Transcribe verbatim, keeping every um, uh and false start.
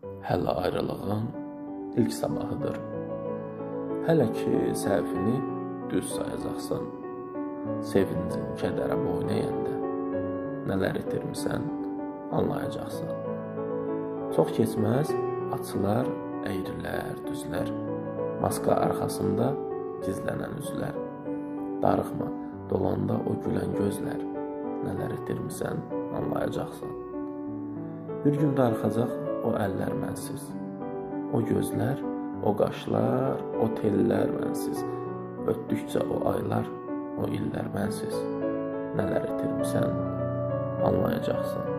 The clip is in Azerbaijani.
Hələ ayrılığın ilk sabahıdır. Hələ ki səhvini düz sayacaqsan, sevincin kədərə boyun əyəndə nələr itirmisən anlayacaqsan. Çox keçməz açılar, əyrilər, düzlər, maska arxasında gizlənən üzlər. Darıxma, dolanda o gülən gözlər, nələr itirmisən anlayacaqsan. Bir gün darıxacaq o əllər mənsiz, o gözlər, o qaşlar, o tellər mənsiz. Ötdükcə o aylar, o illər mənsiz, nələr itirmisən anlayacaqsan.